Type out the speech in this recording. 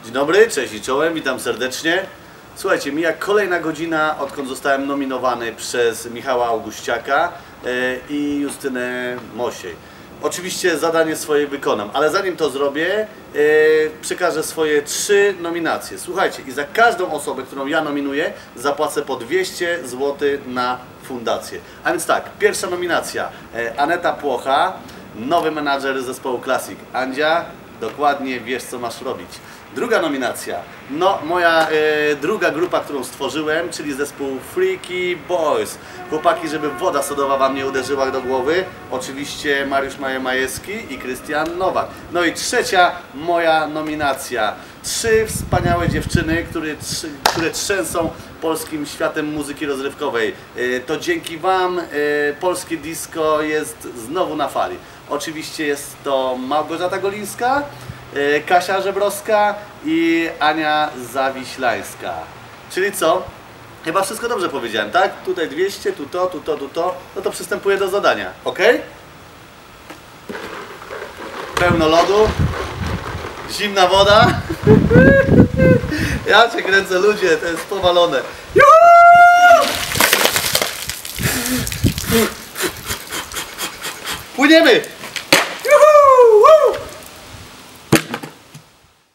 Dzień dobry, cześć i czołem, witam serdecznie. Słuchajcie, mija kolejna godzina, odkąd zostałem nominowany przez Michała Auguściaka i Justynę Mosiej. Oczywiście zadanie swoje wykonam, ale zanim to zrobię, przekażę swoje 3 nominacje. Słuchajcie, i za każdą osobę, którą ja nominuję, zapłacę po 200 zł na fundację. A więc tak, pierwsza nominacja, Aneta Płocha, nowy menadżer zespołu Classic. Andzia, dokładnie wiesz, co masz robić. Druga nominacja, no moja druga grupa, którą stworzyłem, czyli zespół Freaky Boys. Chłopaki, żeby woda sodowa wam nie uderzyła do głowy. Oczywiście Mariusz Majewski i Krystian Nowak. No i trzecia moja nominacja. 3 wspaniałe dziewczyny, które trzęsą polskim światem muzyki rozrywkowej. To dzięki wam polskie disco jest znowu na fali. Oczywiście jest to Małgorzata Golińska, Kasia Żebrowska i Ania Zawiślańska. Czyli co? Chyba wszystko dobrze powiedziałem, tak? Tutaj 200, tu to, tu to, tu to. No to przystępuję do zadania, ok? Pełno lodu, zimna woda. Ja cię kręcę, ludzie, to jest powalone. Juhu! Płyniemy!